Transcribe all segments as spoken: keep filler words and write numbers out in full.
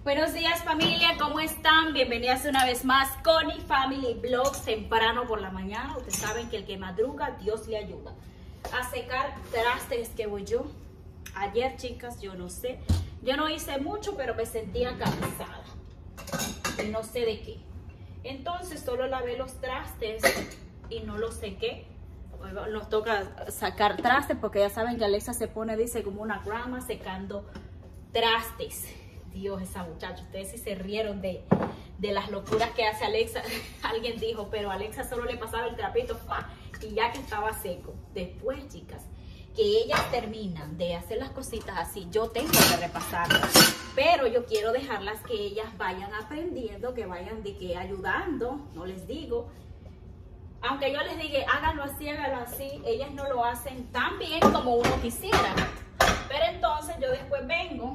Buenos días familia, ¿cómo están? Bienvenidas una vez más con Connie Family Vlogs temprano por la mañana. Ustedes saben que el que madruga, Dios le ayuda. A secar trastes que voy yo. Ayer, chicas, yo no sé. Yo no hice mucho, pero me sentía cansada. Y no sé de qué. Entonces solo lavé los trastes y no los sequé. Hoy nos toca sacar trastes porque ya saben que Alexa se pone, dice, como una grama secando trastes. Dios, esa muchacha, ustedes sí se rieron de, de las locuras que hace Alexa. Alguien dijo, pero a Alexa solo le pasaba el trapito ¡fua! Y ya que estaba seco. Después, chicas, que ellas terminan de hacer las cositas así, yo tengo que repasarlas. Pero yo quiero dejarlas que ellas vayan aprendiendo, que vayan de que ayudando, no les digo. Aunque yo les diga, háganlo así, háganlo así, ellas no lo hacen tan bien como uno quisiera. Pero entonces yo después vengo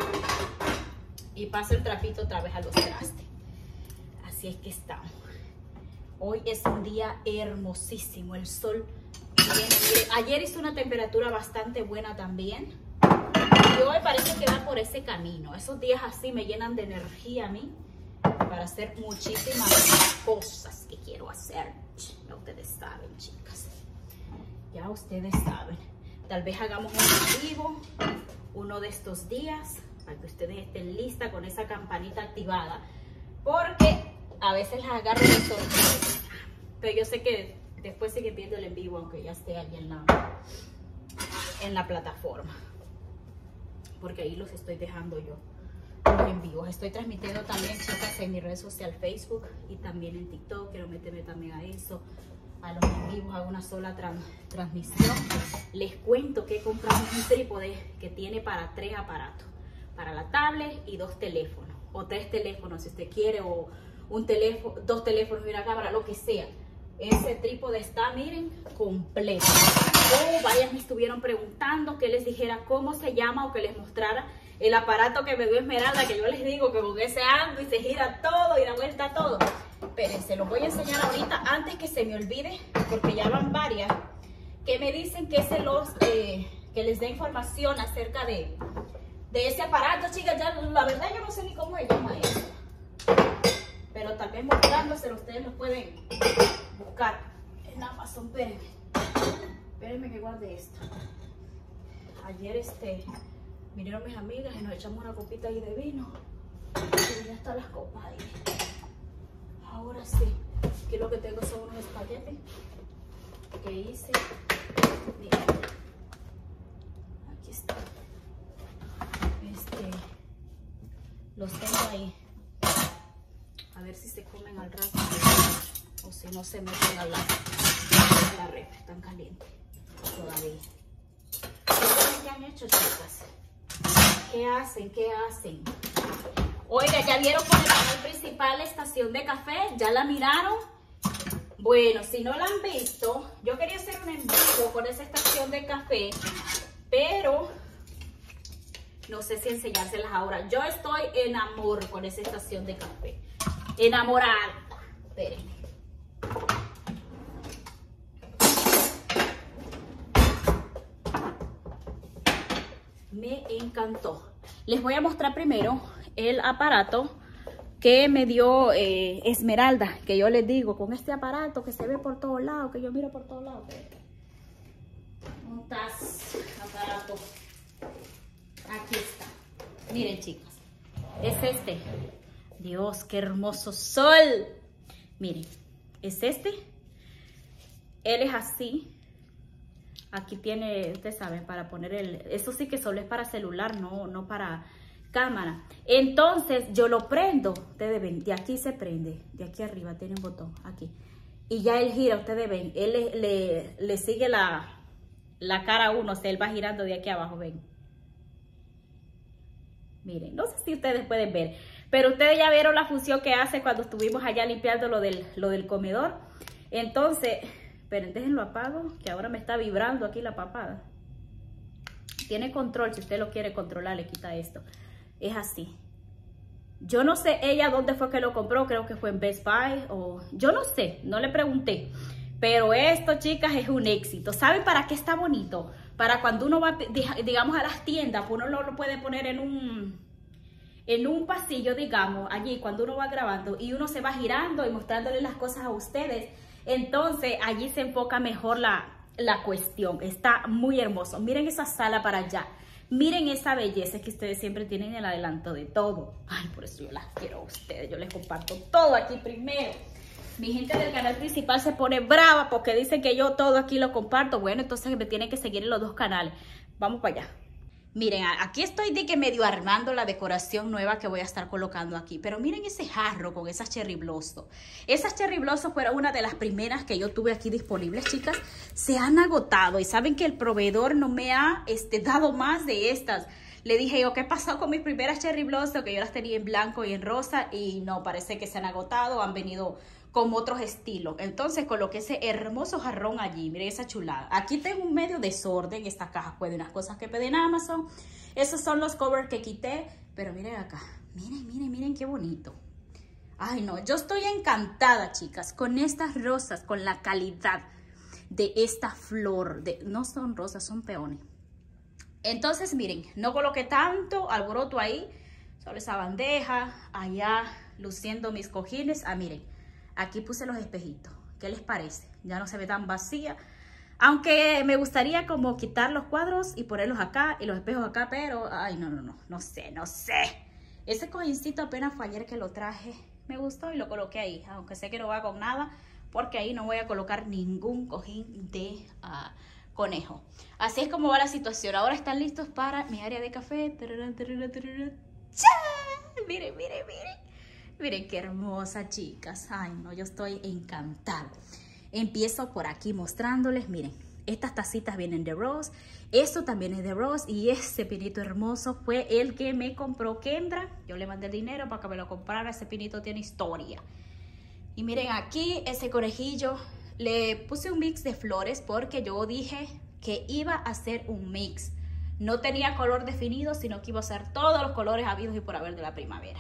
y paso el trapito otra vez a los trastes. Así es que estamos. Hoy es un día hermosísimo. El sol viene. Mire, ayer hizo una temperatura bastante buena también. Y hoy parece que va por ese camino. Esos días así me llenan de energía a mí para hacer muchísimas cosas que quiero hacer. Ya ustedes saben, chicas. Ya ustedes saben. Tal vez hagamos un en vivo uno de estos días, para que ustedes estén listas con esa campanita activada, porque a veces las agarro de sorpresa, pero yo sé que después sigue viendo el en vivo, aunque ya esté ahí en la, en la plataforma, porque ahí los estoy dejando yo los en vivo. Estoy transmitiendo también, chicas, en mi red social Facebook y también en TikTok. Quiero meterme también a eso, a los en vivos, a una sola trans, transmisión. Les cuento que compramos un trípode que tiene para tres aparatos, para la tablet y dos teléfonos, o tres teléfonos si usted quiere, o un teléfono, dos teléfonos y una cámara, lo que sea. Ese trípode está, miren, completo. O varias me estuvieron preguntando que les dijera cómo se llama o que les mostrara el aparato que me dio Esmeralda, que yo les digo que con ese ando y se gira todo y da vuelta todo. Espérense, los voy a enseñar ahorita antes que se me olvide, porque ya van varias que me dicen que se los eh, que les dé información acerca de, de ese aparato, chicas. Ya la verdad yo no sé ni cómo se llama eso, pero tal vez mostrándoselo ustedes lo pueden buscar en Amazon. Espérenme, espérenme que guarde esto. Ayer este vinieron mis amigas y nos echamos una copita ahí de vino y ya están las copas ahí. Ahora sí, aquí lo que tengo son unos espaguetis que hice. Miren, aquí está. Este, los tengo ahí. A ver si se comen al rato o si no se meten a la, a la refri. Están calientes todavía. ¿Qué han hecho, chicas? ¿Qué hacen? ¿Qué hacen? Oiga, ¿ya vieron por el canal principal la estación de café? ¿Ya la miraron? Bueno, si no la han visto, yo quería hacer un en vivo con esa estación de café, pero no sé si enseñárselas ahora. Yo estoy en amor con esa estación de café. Enamorada. Espérenme. Me encantó. Les voy a mostrar primero el aparato que me dio eh, Esmeralda, que yo les digo, con este aparato que se ve por todos lados, que yo miro por todos lados. Un tas aparato. Aquí está. Miren, chicas, es este. Dios, qué hermoso sol. Miren, es este. Él es así. Aquí tiene, ustedes saben, para poner el... Eso sí que solo es para celular, no, no para cámara. Entonces yo lo prendo. Ustedes ven, de aquí se prende. De aquí arriba tiene un botón, aquí. Y ya él gira, ustedes ven. Él le, le, le sigue la, la cara a uno. O sea, él va girando de aquí abajo, ven. Miren, no sé si ustedes pueden ver. Pero ustedes ya vieron la función que hace cuando estuvimos allá limpiando lo del, lo del comedor. Entonces... Pero déjenlo apago, que ahora me está vibrando aquí la papada. Tiene control, si usted lo quiere controlar, le quita esto. Es así. Yo no sé ella dónde fue que lo compró, creo que fue en Best Buy o... Yo no sé, no le pregunté. Pero esto, chicas, es un éxito. ¿Saben para qué está bonito? Para cuando uno va, digamos, a las tiendas, uno lo, lo puede poner en un... en un pasillo, digamos, allí cuando uno va grabando y uno se va girando y mostrándole las cosas a ustedes, entonces allí se enfoca mejor la, la cuestión. Está muy hermoso. Miren esa sala para allá. Miren esa belleza que ustedes siempre tienen el adelanto de todo. Ay, por eso yo las quiero a ustedes. Yo les comparto todo aquí primero. Mi gente del canal principal se pone brava porque dicen que yo todo aquí lo comparto. Bueno, entonces me tienen que seguir en los dos canales. Vamos para allá. Miren, aquí estoy de que medio armando la decoración nueva que voy a estar colocando aquí. Pero miren ese jarro con esas cherry blossom. Esas cherry blossom fueron una de las primeras que yo tuve aquí disponibles, chicas. Se han agotado y saben que el proveedor no me ha este, dado más de estas. Le dije yo, ¿qué pasó con mis primeras cherry blossom? Que yo las tenía en blanco y en rosa y no, parece que se han agotado, han venido con otros estilos. Entonces coloqué ese hermoso jarrón allí. Miren esa chulada. Aquí tengo un medio desorden. Esta caja fue de unas cosas que pedí en Amazon. Esos son los covers que quité. Pero miren acá. Miren, miren, miren qué bonito. Ay, no. Yo estoy encantada, chicas, con estas rosas, con la calidad de esta flor. De, no son rosas, son peones. Entonces, miren, no coloqué tanto alboroto ahí. Solo esa bandeja. Allá luciendo mis cojines. Ah, miren. Aquí puse los espejitos. ¿Qué les parece? Ya no se ve tan vacía. Aunque me gustaría como quitar los cuadros y ponerlos acá y los espejos acá, pero ay, no, no, no, no sé, no sé. Ese cojincito apenas fue ayer que lo traje. Me gustó y lo coloqué ahí, aunque sé que no va con nada, porque ahí no voy a colocar ningún cojín de uh, conejo. Así es como va la situación. Ahora están listos para mi área de café. Tararán, tararán, tararán. ¡Chá! Miren, miren, miren. Miren qué hermosa, chicas. Ay, no, yo estoy encantada. Empiezo por aquí mostrándoles. Miren, estas tacitas vienen de Rose. Esto también es de Rose. Y ese pinito hermoso fue el que me compró Kendra. Yo le mandé el dinero para que me lo comprara. Ese pinito tiene historia. Y miren aquí, ese conejillo. Le puse un mix de flores porque yo dije que iba a hacer un mix. No tenía color definido, sino que iba a hacer todos los colores habidos y por haber de la primavera.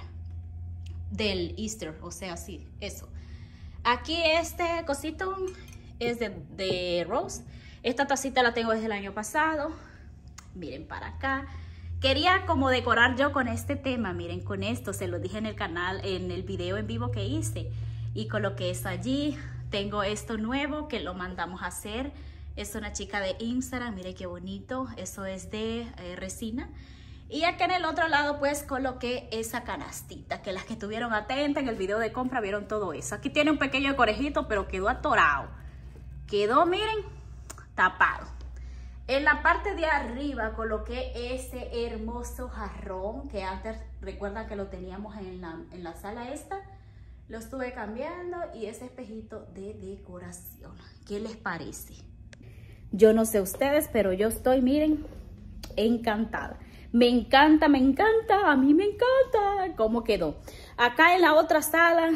Del Easter, o sea, sí, eso. Aquí este cosito es de, de Rose. Esta tacita la tengo desde el año pasado. Miren para acá. Quería como decorar yo con este tema, miren, con esto. Se lo dije en el canal, en el video en vivo que hice. Y coloqué eso allí. Tengo esto nuevo que lo mandamos a hacer. Es una chica de Instagram, miren qué bonito. Eso es de eh, resina. Y acá en el otro lado pues coloqué esa canastita, que las que estuvieron atentas en el video de compra vieron todo eso. Aquí tiene un pequeño conejito, pero quedó atorado. Quedó, miren, tapado. En la parte de arriba coloqué ese hermoso jarrón que antes, recuerdan que lo teníamos en la, en la sala esta. Lo estuve cambiando y ese espejito de decoración. ¿Qué les parece? Yo no sé ustedes, pero yo estoy, miren, encantada. Me encanta, me encanta, a mí me encanta cómo quedó. Acá en la otra sala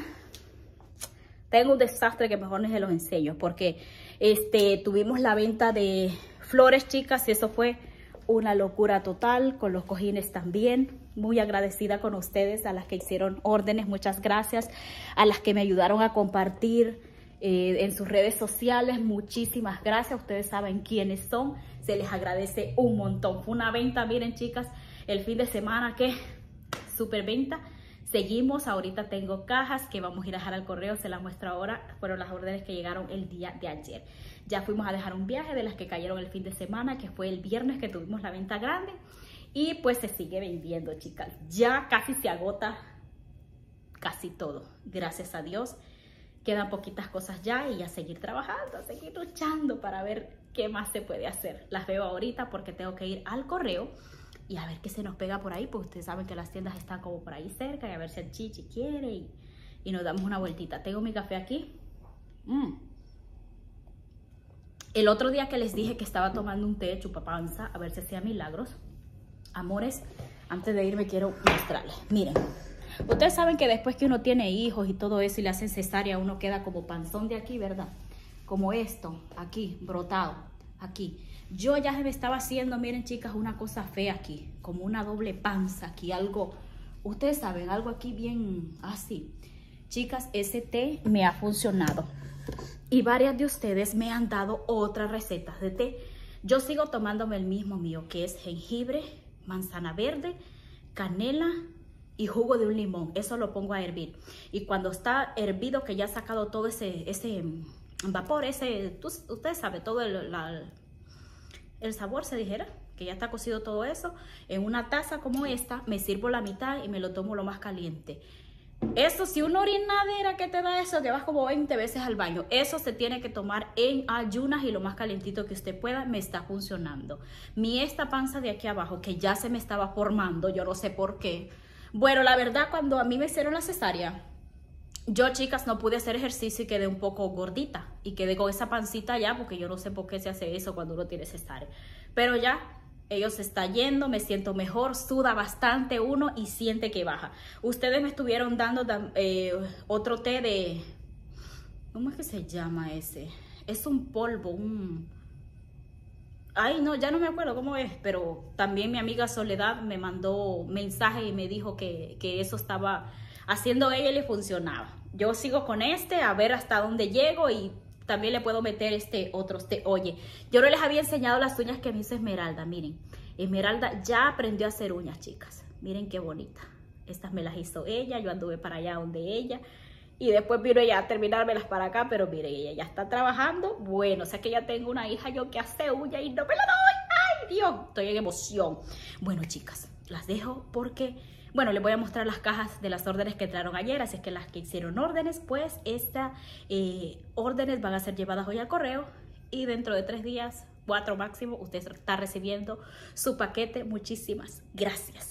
tengo un desastre que mejor ni se los enseño porque este, tuvimos la venta de flores, chicas, y eso fue una locura total, con los cojines también. Muy agradecida con ustedes, a las que hicieron órdenes, muchas gracias. A las que me ayudaron a compartir eh, en sus redes sociales, muchísimas gracias. Ustedes saben quiénes son. Se les agradece un montón. Fue una venta, miren, chicas, el fin de semana que súper venta. Seguimos, ahorita tengo cajas que vamos a ir a dejar al correo, se las muestro ahora. Fueron las órdenes que llegaron el día de ayer. Ya fuimos a dejar un viaje de las que cayeron el fin de semana, que fue el viernes que tuvimos la venta grande. Y pues se sigue vendiendo, chicas. Ya casi se agota casi todo, gracias a Dios. Quedan poquitas cosas ya y a seguir trabajando, a seguir luchando para ver qué más se puede hacer. Las veo ahorita porque tengo que ir al correo y a ver qué se nos pega por ahí, porque ustedes saben que las tiendas están como por ahí cerca, y a ver si el Chichi quiere y, y nos damos una vueltita. Tengo mi café aquí. Mm. El otro día que les dije que estaba tomando un té chupapanza, a ver si hacía milagros. Amores, antes de irme quiero mostrarles. Miren, ustedes saben que después que uno tiene hijos y todo eso y le hacen cesárea, uno queda como panzón de aquí, ¿verdad? Como esto, aquí, brotado, aquí. Yo ya se me estaba haciendo, miren, chicas, una cosa fea aquí, como una doble panza aquí, algo, ustedes saben, algo aquí bien así. Chicas, ese té me ha funcionado y varias de ustedes me han dado otras recetas de té. Yo sigo tomándome el mismo mío, que es jengibre, manzana verde, canela y jugo de un limón. Eso lo pongo a hervir. Y cuando está hervido, que ya ha sacado todo ese, ese vapor, ese, tú, ustedes saben, todo el, la, el sabor, se dijera, que ya está cocido todo eso, en una taza como esta, me sirvo la mitad y me lo tomo lo más caliente. Eso, si una orinadera que te da eso, que vas como veinte veces al baño, eso se tiene que tomar en ayunas y lo más calientito que usted pueda. Me está funcionando. Mi esta panza de aquí abajo, que ya se me estaba formando, yo no sé por qué. Bueno, la verdad, cuando a mí me hicieron la cesárea, yo, chicas, no pude hacer ejercicio y quedé un poco gordita. Y quedé con esa pancita ya, porque yo no sé por qué se hace eso cuando uno tiene cesárea. Pero ya, ellos se está yendo, me siento mejor, suda bastante uno y siente que baja. Ustedes me estuvieron dando eh, otro té de... ¿Cómo es que se llama ese? Es un polvo, un... Ay, no, ya no me acuerdo cómo es, pero también mi amiga Soledad me mandó mensaje y me dijo que, que eso estaba haciendo ella y le funcionaba. Yo sigo con este, a ver hasta dónde llego, y también le puedo meter este otro té. Oye, yo no les había enseñado las uñas que me hizo Esmeralda, miren. Esmeralda ya aprendió a hacer uñas, chicas. Miren qué bonita. Estas me las hizo ella, yo anduve para allá donde ella. Y después vino ella a terminármelas para acá, pero mire, ella ya está trabajando. Bueno, o sea que ya tengo una hija yo que hace uña y no me la doy. ¡Ay, Dios! Estoy en emoción. Bueno, chicas, las dejo porque, bueno, les voy a mostrar las cajas de las órdenes que entraron ayer. Así que las que hicieron órdenes, pues, estas eh, órdenes van a ser llevadas hoy al correo. Y dentro de tres días, cuatro máximo, usted está recibiendo su paquete. Muchísimas gracias.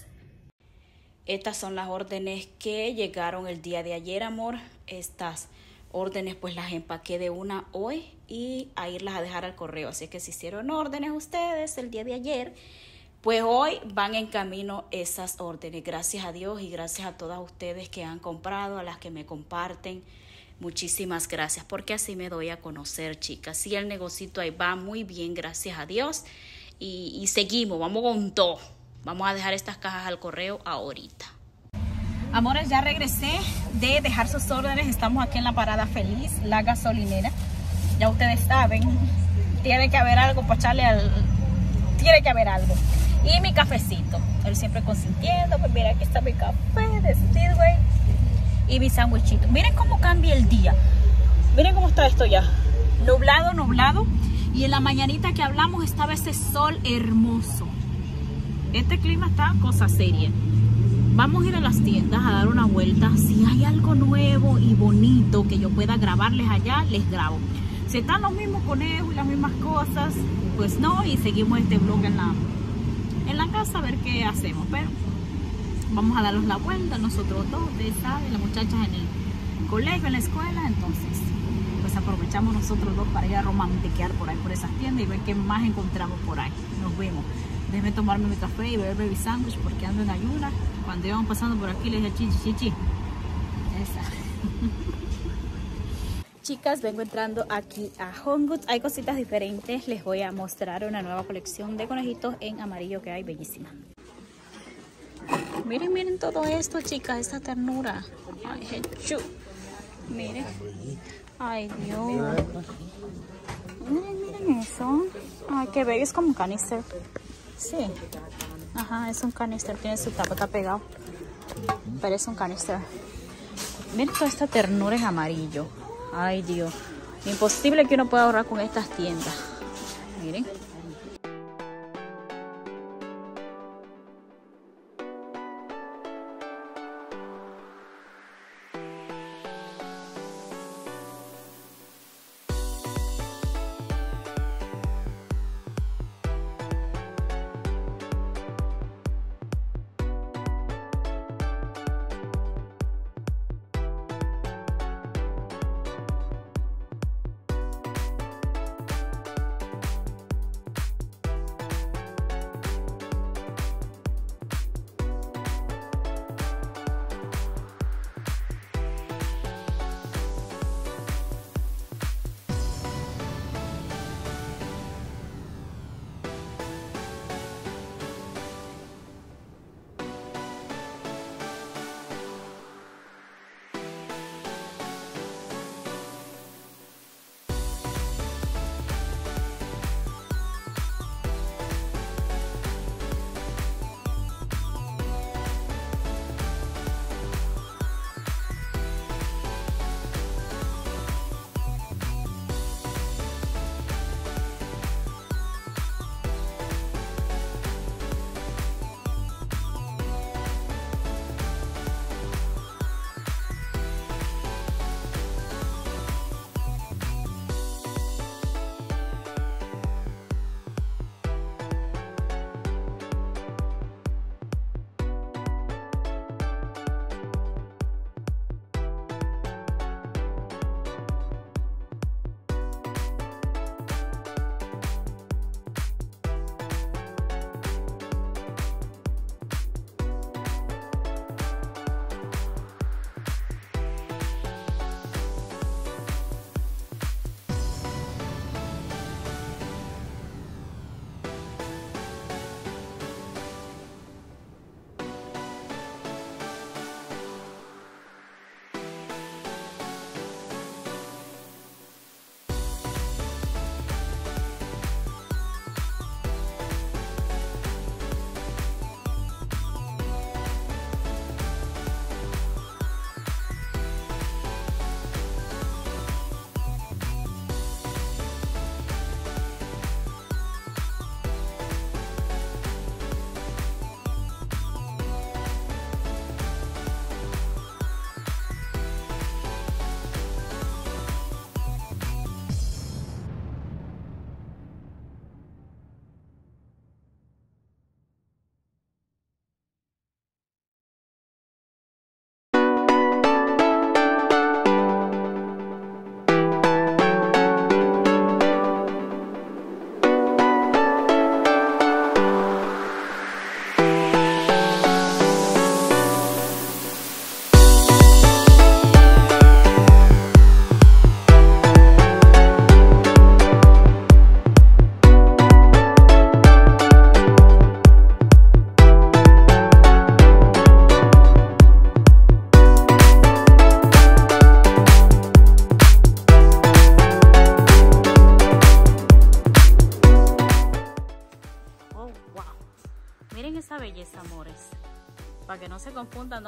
Estas son las órdenes que llegaron el día de ayer, amor. Estas órdenes pues las empaqué de una hoy y a irlas a dejar al correo. Así que si hicieron órdenes ustedes el día de ayer, pues hoy van en camino esas órdenes. Gracias a Dios y gracias a todas ustedes que han comprado, a las que me comparten. Muchísimas gracias, porque así me doy a conocer, chicas. Sí, el negocito ahí va muy bien, gracias a Dios. Y, y seguimos, vamos con todo. Vamos a dejar estas cajas al correo ahorita. Amores, ya regresé de dejar sus órdenes. Estamos aquí en la Parada Feliz, la gasolinera. Ya ustedes saben, tiene que haber algo para echarle al... Tiene que haber algo. Y mi cafecito. Él siempre consintiendo. Pues mira, aquí está mi café de Speedway. Y mi sándwichito. Miren cómo cambia el día. Miren cómo está esto ya. Nublado, nublado. Y en la mañanita que hablamos estaba ese sol hermoso. Este clima está cosa seria. Vamos a ir a las tiendas a dar una vuelta. Si hay algo nuevo y bonito que yo pueda grabarles allá, les grabo. Si están los mismos conejos y las mismas cosas, pues no. Y seguimos este vlog en la, en la casa a ver qué hacemos. Pero vamos a darnos la vuelta nosotros dos, ustedes saben, las muchachas en el colegio, en la escuela. Entonces, pues aprovechamos nosotros dos para ir a romantiquear por ahí, por esas tiendas, y ver qué más encontramos por ahí. Nos vemos. Déjenme tomarme mi café y beberme mi sándwich porque ando en ayunas. Cuando íbamos pasando por aquí les dije chichi, chichi. Esa. Chicas, vengo entrando aquí a Home Goods. Hay cositas diferentes. Les voy a mostrar una nueva colección de conejitos en amarillo que hay, bellísima. Miren, miren todo esto, chicas, esta ternura. Ay, Jesús. Miren. Ay, Dios. Miren, miren eso. Ay, qué bello, es como un canister. Sí, ajá, es un canister, tiene su tapa, está pegado. Parece un canister. Miren toda esta ternura en amarillo. Ay, Dios. Imposible que uno pueda ahorrar con estas tiendas. Miren.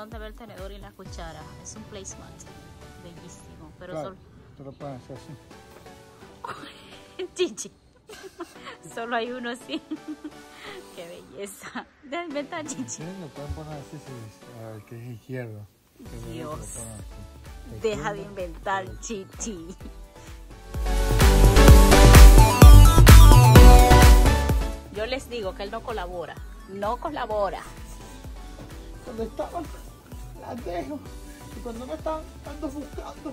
donde ve el tenedor y la cuchara. Es un placemat. Bellísimo. Pero claro, solo... tú lo puedes hacer así. Chichi. Solo hay uno así. Qué belleza. Déjame estar, Chichi. Sí, lo pueden poner así, sí, a ver, que es izquierdo. Que Dios. De Deja de inventar, Chichi. Yo les digo que él no colabora. No colabora. Cuando estaban, las dejo. Y cuando no están, ando buscando.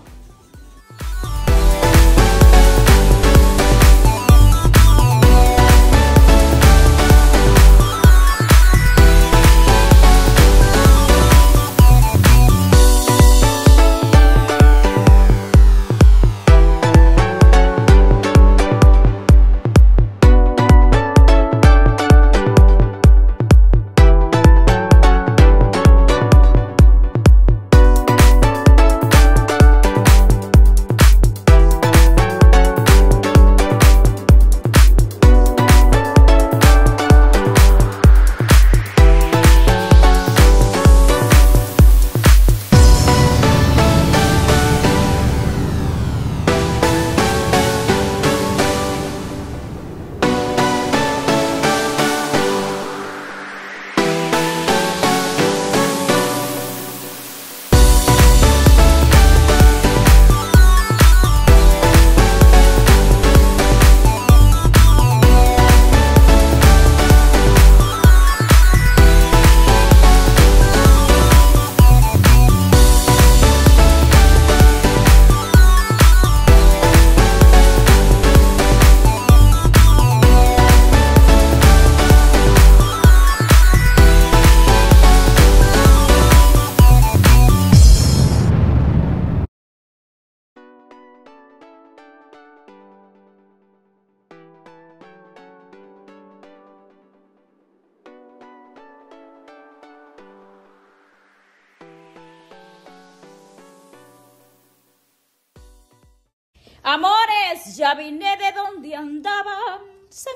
Amores, ya vine de donde andaba, se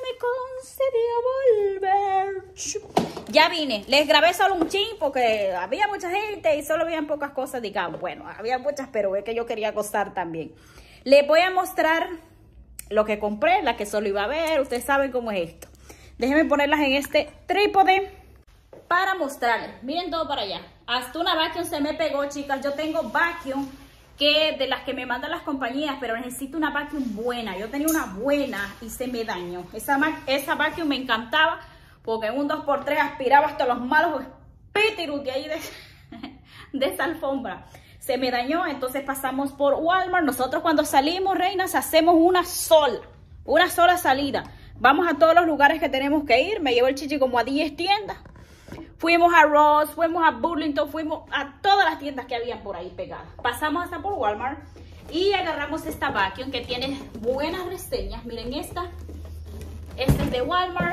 me concedió volver. Ya vine, les grabé solo un chin porque había mucha gente y solo habían pocas cosas, digamos. Bueno, había muchas, pero es que yo quería gozar también. Les voy a mostrar lo que compré, la que solo iba a ver. Ustedes saben cómo es esto. Déjenme ponerlas en este trípode para mostrarles. Miren todo para allá. Hasta una vacuum se me pegó, chicas. Yo tengo vacuum que de las que me mandan las compañías, pero necesito una vacuum buena. Yo tenía una buena y se me dañó. Esa, esa vacuum me encantaba porque en un dos por tres aspiraba hasta los malos pitirus de ahí de, de esa alfombra. Se me dañó, entonces pasamos por Walmart. Nosotros cuando salimos, reinas, hacemos una sola, una sola salida. Vamos a todos los lugares que tenemos que ir. Me llevo el Chichi como a diez tiendas. Fuimos a Ross, fuimos a Burlington, fuimos a todas las tiendas que habían por ahí pegadas. Pasamos hasta por Walmart y agarramos esta vacuum que tiene buenas reseñas. Miren esta, esta es de Walmart.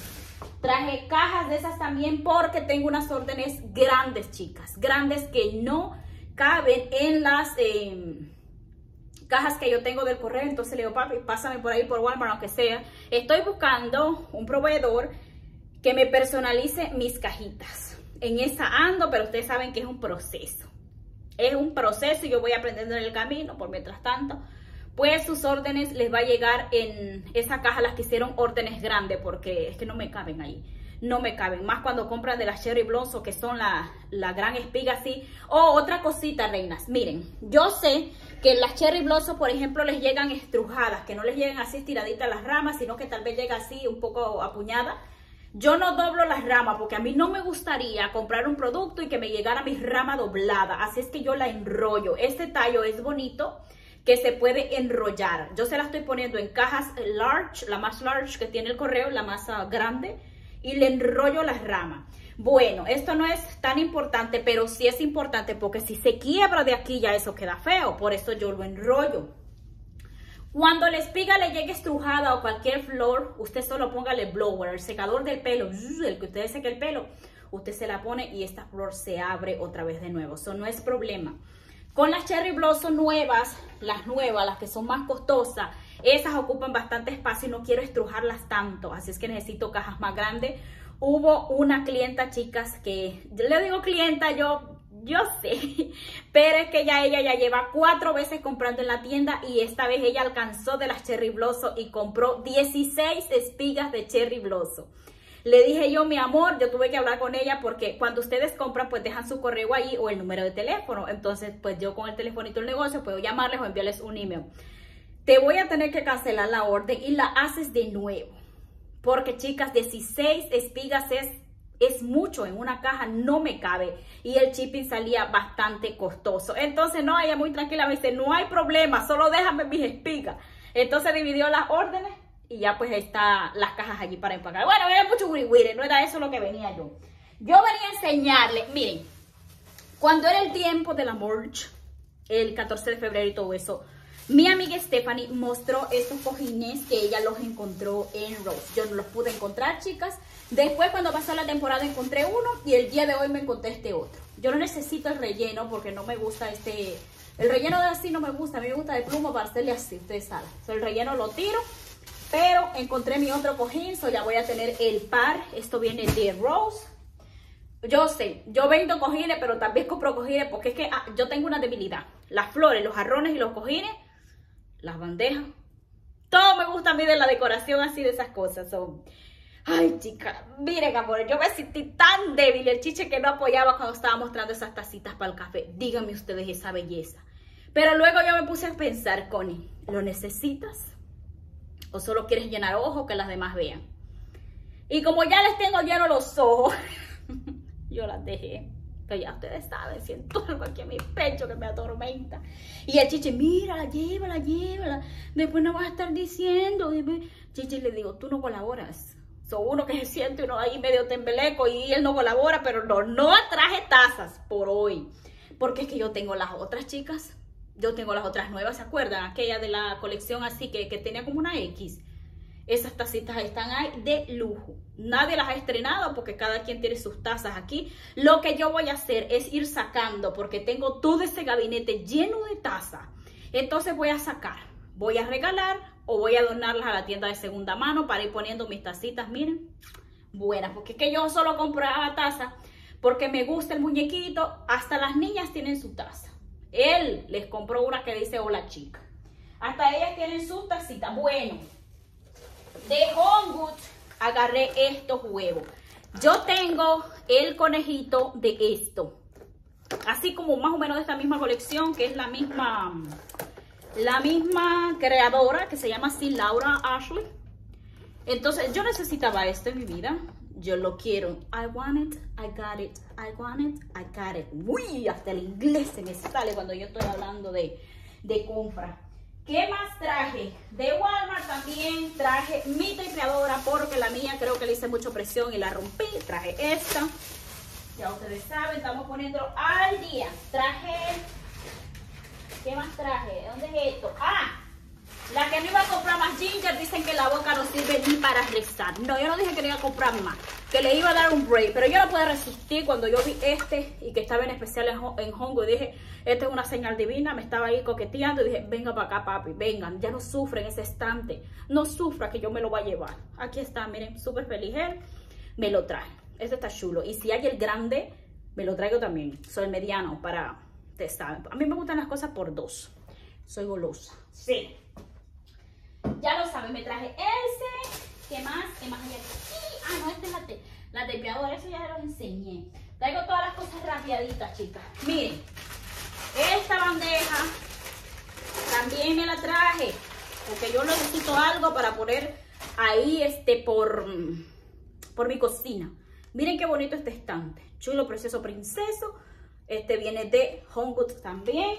Traje cajas de esas también porque tengo unas órdenes grandes, chicas. Grandes que no caben en las eh, cajas que yo tengo del correo. Entonces le digo, papi, pásame por ahí por Walmart, aunque sea. Estoy buscando un proveedor que me personalice mis cajitas. En esa ando, pero ustedes saben que es un proceso. Es un proceso y yo voy aprendiendo en el camino. Por mientras tanto, pues sus órdenes les va a llegar en esa caja, las que hicieron órdenes grandes, porque es que no me caben ahí. No me caben. Más cuando compran de las Cherry Blossom, que son la, la gran espiga así. Oh, otra cosita, reinas. Miren, yo sé que las Cherry Blossom, por ejemplo, les llegan estrujadas, que no les llegan así estiraditas las ramas, sino que tal vez llega así un poco apuñada. Yo no doblo las ramas porque a mí no me gustaría comprar un producto y que me llegara mi rama doblada. Así es que yo la enrollo. Este tallo es bonito, que se puede enrollar. Yo se la estoy poniendo en cajas large, la más large que tiene el correo, la más uh, grande. Y le enrollo las ramas. Bueno, esto no es tan importante, pero sí es importante porque si se quiebra de aquí ya eso queda feo. Por eso yo lo enrollo. Cuando la espiga le llegue estrujada o cualquier flor, usted solo póngale blower, el secador del pelo, el que usted seque el pelo, usted se la pone y esta flor se abre otra vez de nuevo. Eso no es problema. Con las Cherry Blossom nuevas, las nuevas, las que son más costosas, esas ocupan bastante espacio y no quiero estrujarlas tanto, así es que necesito cajas más grandes. Hubo una clienta, chicas, que, yo le digo clienta, yo... yo sé, pero es que ya ella ya lleva cuatro veces comprando en la tienda y esta vez ella alcanzó de las Cherry Blossom y compró dieciséis espigas de Cherry Blossom. Le dije yo, mi amor, yo tuve que hablar con ella porque cuando ustedes compran, pues dejan su correo ahí o el número de teléfono. Entonces, pues yo con el telefonito del negocio puedo llamarles o enviarles un email. Te voy a tener que cancelar la orden y la haces de nuevo. Porque, chicas, dieciséis espigas es, es mucho en una caja, no me cabe. Y el shipping salía bastante costoso. Entonces, no, ella muy tranquila me dice, no hay problema, solo déjame mis espigas. Entonces dividió las órdenes. Y ya pues está las cajas allí para empacar. Bueno, era mucho wiri-wiri, no era eso lo que venía yo. Yo venía a enseñarles, miren, cuando era el tiempo de la merch, el catorce de febrero y todo eso, mi amiga Stephanie mostró estos cojines que ella los encontró en Rose. Yo no los pude encontrar, chicas. Después, cuando pasó la temporada, encontré uno y el día de hoy me encontré este otro. Yo no necesito el relleno porque no me gusta este... El relleno de así no me gusta, a mí me gusta de pluma para hacerle así, ustedes saben. So, el relleno lo tiro. Pero encontré mi otro cojín, so ya voy a tener el par. Esto viene de Rose. Yo sé, yo vendo cojines, pero también compro cojines porque es que ah, yo tengo una debilidad. Las flores, los jarrones y los cojines, las bandejas. Todo me gusta a mí de la decoración así, de esas cosas. So, ay, chicas, miren, amores, yo me sentí tan débil. El chiche que no apoyaba cuando estaba mostrando esas tacitas para el café. Díganme ustedes esa belleza. Pero luego yo me puse a pensar, Connie, ¿lo necesitas? ¿O solo quieres llenar ojos que las demás vean? Y como ya les tengo llenos los ojos, yo las dejé. Pero ya ustedes saben, siento algo aquí en mi pecho que me atormenta. Y el chiche, mira, llévala, llévala. Después no vas a estar diciendo. Chiche, le digo, tú no colaboras. Son uno que se siente uno ahí medio tembeleco y él no colabora, pero no, no traje tazas por hoy. Porque es que yo tengo las otras, chicas. Yo tengo las otras nuevas, ¿se acuerdan? Aquella de la colección así que, que tenía como una X. Esas tacitas están ahí de lujo. Nadie las ha estrenado porque cada quien tiene sus tazas aquí. Lo que yo voy a hacer es ir sacando porque tengo todo ese gabinete lleno de tazas. Entonces voy a sacar, voy a regalar o voy a donarlas a la tienda de segunda mano para ir poniendo mis tacitas, miren, buenas. Porque es que yo solo compraba tazas porque me gusta el muñequito. Hasta las niñas tienen su taza. Él les compró una que dice hola chica. Hasta ellas tienen sus tacitas. Bueno, de Homewood agarré estos huevos. Yo tengo el conejito de esto. Así como más o menos de esta misma colección, que es la misma, la misma creadora, que se llama así Laura Ashley. Entonces yo necesitaba esto en mi vida. Yo lo quiero. I want it, I got it, I want it, I got it. Uy, hasta el inglés se me sale cuando yo estoy hablando de, de compra. ¿Qué más traje? De Walmart también traje mi tripeadora porque la mía creo que le hice mucha presión y la rompí. Traje esta. Ya ustedes saben, estamos poniéndolo al día. Traje... ¿Qué más traje? ¿Dónde es esto? ¡Ah! La que no iba a comprar más ginger, dicen que la boca no sirve ni para rezar. No, yo no dije que no iba a comprar más, que le iba a dar un break. Pero yo no pude resistir cuando yo vi este y que estaba en especial en, en Hongo. Y dije, esta es una señal divina, me estaba ahí coqueteando. Y dije, venga para acá, papi, vengan. Ya no sufre en ese estante, no sufra que yo me lo voy a llevar. Aquí está, miren, súper feliz él. Me lo traje, este está chulo. Y si hay el grande, me lo traigo también. Soy el mediano para, ustedes saben. A mí me gustan las cosas por dos. Soy golosa. Sí. Ya lo saben, me traje ese. ¿Qué más? ¿Qué más hay aquí? Ah, no, este es la, te la tepeadora, eso ya los enseñé. Traigo todas las cosas rapiaditas, chicas. Miren, esta bandeja también me la traje porque yo necesito algo para poner ahí este por, por mi cocina. Miren qué bonito este estante. Chulo, precioso, princeso. Este viene de Homewood también.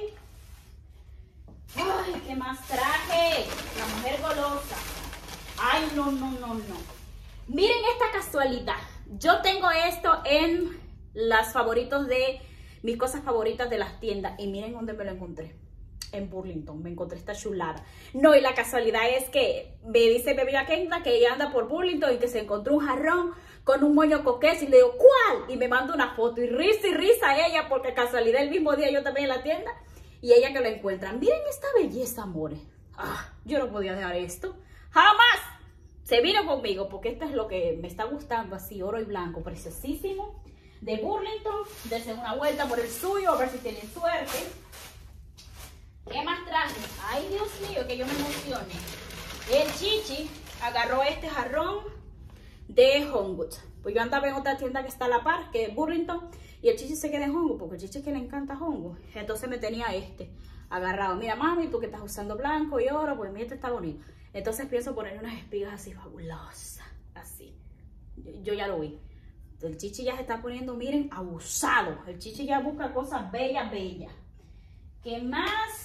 Ay, ¿qué más traje? La mujer golosa. Ay, no, no, no, no. Miren esta casualidad. Yo tengo esto en las favoritos de mis cosas favoritas de las tiendas. Y miren dónde me lo encontré. En Burlington. Me encontré esta chulada. No, y la casualidad es que me dice mi amiga Kendra que ella anda por Burlington y que se encontró un jarrón con un moño coqués. Y le digo, ¿cuál? Y me manda una foto. Y risa y risa a ella porque casualidad el mismo día yo también en la tienda. Y ella que lo encuentra. Miren esta belleza, amores. Ah, yo no podía dejar esto. ¡Jamás! Se vino conmigo porque esto es lo que me está gustando. Así, oro y blanco. Preciosísimo. de Burlington. Dense una vuelta por el suyo, a ver si tienen suerte. ¿Qué más traje? Ay, Dios mío, que yo me emocione. El Chichi agarró este jarrón de Homewood. Pues yo andaba en otra tienda que está a la par, que es Burlington, y el Chichi se queda en Homewood, porque el Chichi es que le encanta Homewood. Entonces me tenía este agarrado. Mira, mami, tú que estás usando blanco y oro, pues mira, este está bonito. Entonces pienso poner unas espigas así fabulosas, así. Yo, yo ya lo vi. El Chichi ya se está poniendo, miren, abusado. El Chichi ya busca cosas bellas, bellas. ¿Qué más?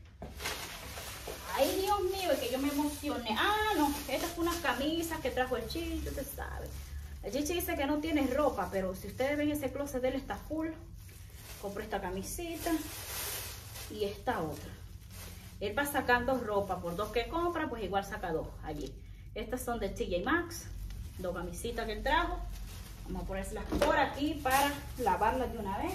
Ay, Dios mío, es que yo me emocioné. Ah, no, estas son unas camisas que trajo el Chichi, usted sabe. El Chichi dice que no tiene ropa, pero si ustedes ven ese closet de él está full. Compré esta camisita y esta otra. Él va sacando ropa, por dos que compra, pues igual saca dos allí. Estas son de T J Maxx, dos camisitas que él trajo. Vamos a ponérselas por aquí para lavarlas de una vez.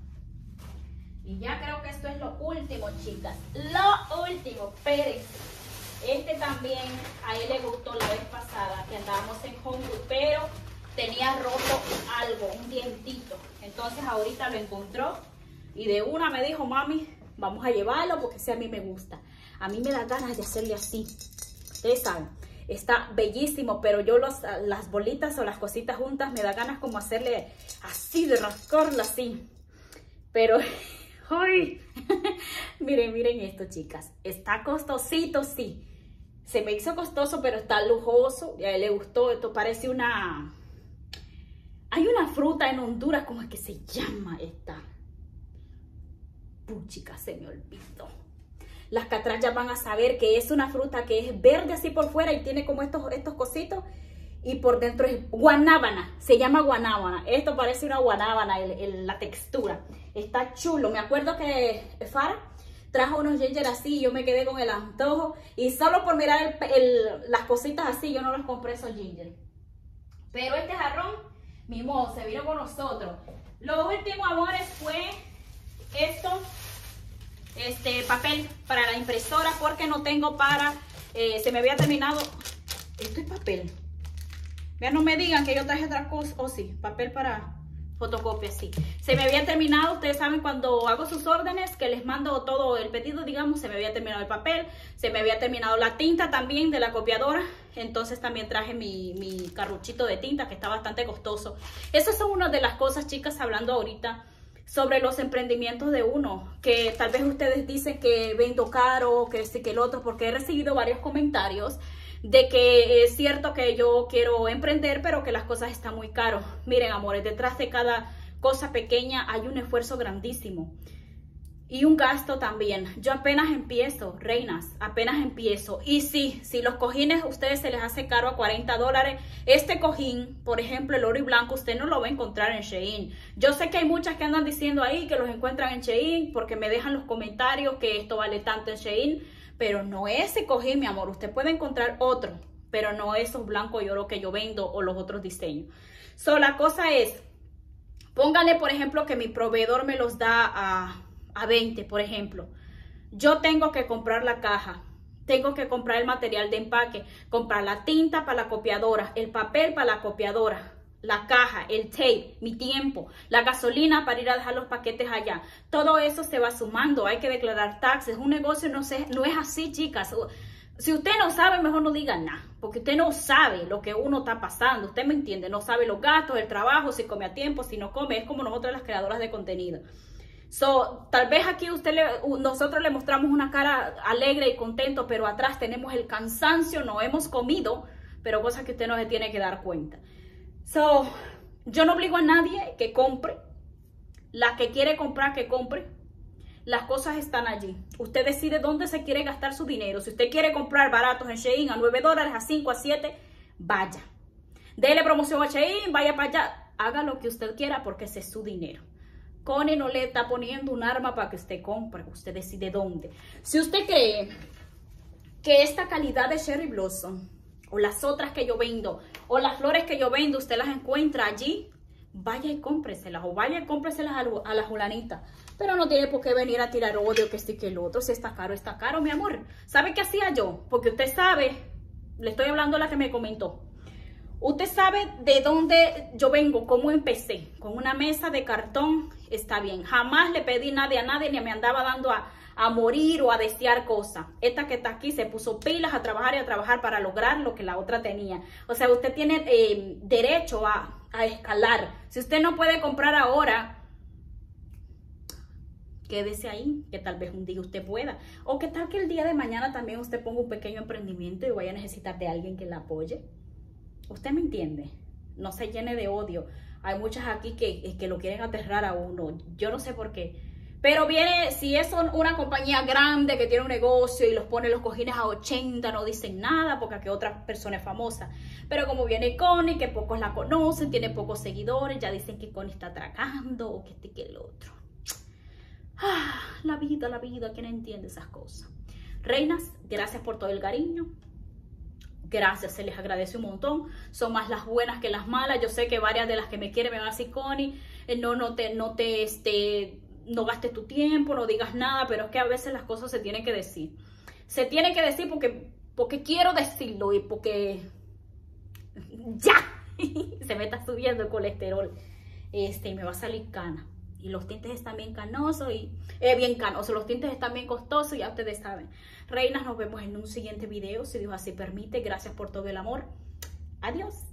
Y ya creo que esto es lo último, chicas. Lo último, Pérez. Este también a él le gustó la vez pasada que andábamos en Homewood, pero tenía roto algo, un dientito. Entonces ahorita lo encontró y de una me dijo, mami, vamos a llevarlo porque ese a mí me gusta. A mí me da ganas de hacerle así. Ustedes saben, está bellísimo, pero yo los, las bolitas o las cositas juntas me da ganas como hacerle así, de rascarla así. Pero... ¡ay! Miren, miren esto, chicas. Está costosito, sí. Se me hizo costoso, pero está lujoso. Y a él le gustó. Esto parece una... Hay una fruta en Honduras, ¿cómo es que se llama esta? Puchica, se me olvidó. Las catrachas van a saber que es una fruta que es verde así por fuera y tiene como estos, estos cositos. Y por dentro es guanábana, se llama guanábana. Esto parece una guanábana, el, el, la textura. Está chulo. Me acuerdo que Farah trajo unos ginger así y yo me quedé con el antojo. Y solo por mirar el, el, las cositas así, yo no los compré esos ginger. Pero este jarrón, mi modo, se vino con nosotros. Lo último, amores, fue esto, este papel para la impresora, porque no tengo para, eh, se me había terminado. Esto es papel. Vean, no me digan que yo traje otra cosa. Oh, sí, papel para fotocopia, sí. Se me había terminado, ustedes saben, cuando hago sus órdenes, que les mando todo el pedido, digamos, se me había terminado el papel, se me había terminado la tinta también de la copiadora. Entonces también traje mi, mi carruchito de tinta, que está bastante costoso. Esas son una de las cosas, chicas, hablando ahorita sobre los emprendimientos de uno, que tal vez ustedes dicen que vendo caro, que este, que el otro, porque he recibido varios comentarios de que es cierto que yo quiero emprender, pero que las cosas están muy caras. Miren, amores, detrás de cada cosa pequeña hay un esfuerzo grandísimo y un gasto también. Yo apenas empiezo, reinas, apenas empiezo. Y sí, si los cojines a ustedes se les hace caro a cuarenta dólares, este cojín, por ejemplo, el oro y blanco, usted no lo va a encontrar en Shein. Yo sé que hay muchas que andan diciendo ahí que los encuentran en Shein porque me dejan los comentarios que esto vale tanto en Shein. Pero no ese cojín, mi amor. Usted puede encontrar otro, pero no esos blancos y oro que yo vendo o los otros diseños. So, la cosa es, póngale, por ejemplo, que mi proveedor me los da a, a veinte, por ejemplo. Yo tengo que comprar la caja, tengo que comprar el material de empaque, comprar la tinta para la copiadora, el papel para la copiadora, la caja, el tape, mi tiempo, la gasolina para ir a dejar los paquetes allá. Todo eso se va sumando, hay que declarar taxes. Un negocio no, se, no es así, chicas. Si usted no sabe, mejor no diga nada, porque usted no sabe lo que uno está pasando. Usted me entiende, no sabe los gastos, el trabajo, si come a tiempo, si no come. Es como nosotros las creadoras de contenido. So, tal vez aquí usted le, nosotros le mostramos una cara alegre y contento, pero atrás tenemos el cansancio, no hemos comido, pero cosas que usted no se tiene que dar cuenta. So, yo no obligo a nadie que compre. La que quiere comprar, que compre. Las cosas están allí. Usted decide dónde se quiere gastar su dinero. Si usted quiere comprar baratos en Shein a nueve dólares, a cinco, a siete, vaya. Dele promoción a Shein, vaya para allá. Haga lo que usted quiera porque ese es su dinero. Connie no le está poniendo un arma para que usted compre. Usted decide dónde. Si usted cree que esta calidad de Cherry Blossom o las otras que yo vendo, o las flores que yo vendo, usted las encuentra allí, vaya y cómpreselas, o vaya y cómpreselas a, a la Julanita. Pero no tiene por qué venir a tirar odio, que este y que el otro. Si está caro, está caro, mi amor. ¿Sabe qué hacía yo? Porque usted sabe, le estoy hablando a la que me comentó. Usted sabe de dónde yo vengo, cómo empecé. Con una mesa de cartón, está bien. Jamás le pedí nada a nadie, ni me andaba dando a, a morir o a desear cosas. Esta que está aquí se puso pilas a trabajar y a trabajar para lograr lo que la otra tenía. O sea, usted tiene eh, derecho a, a escalar. Si usted no puede comprar ahora, quédese ahí, que tal vez un día usted pueda. O que tal que el día de mañana también usted ponga un pequeño emprendimiento y vaya a necesitar de alguien que la apoye. ¿Usted me entiende? No se llene de odio. Hay muchas aquí que, que lo quieren aterrar a uno. Yo no sé por qué. Pero viene, si es una compañía grande que tiene un negocio y los pone los cojines a ochenta, no dicen nada porque aquí otra persona es famosa. Pero como viene Connie, que pocos la conocen, tiene pocos seguidores, ya dicen que Connie está atracando o que este que el otro. Ah, la vida, la vida, ¿quién entiende esas cosas? Reinas, gracias por todo el cariño. Gracias, se les agradece un montón. Son más las buenas que las malas. Yo sé que varias de las que me quieren me van a decir, Connie, eh, no, no te, no te, este, no gastes tu tiempo, no digas nada, pero es que a veces las cosas se tienen que decir. Se tienen que decir porque, porque quiero decirlo y porque ya se me está subiendo el colesterol. Este, y me va a salir cana. Y los tintes están bien canosos y eh, bien canosos, los tintes están bien costosos, ya ustedes saben. Reinas, nos vemos en un siguiente video, si Dios así permite. Gracias por todo el amor. Adiós.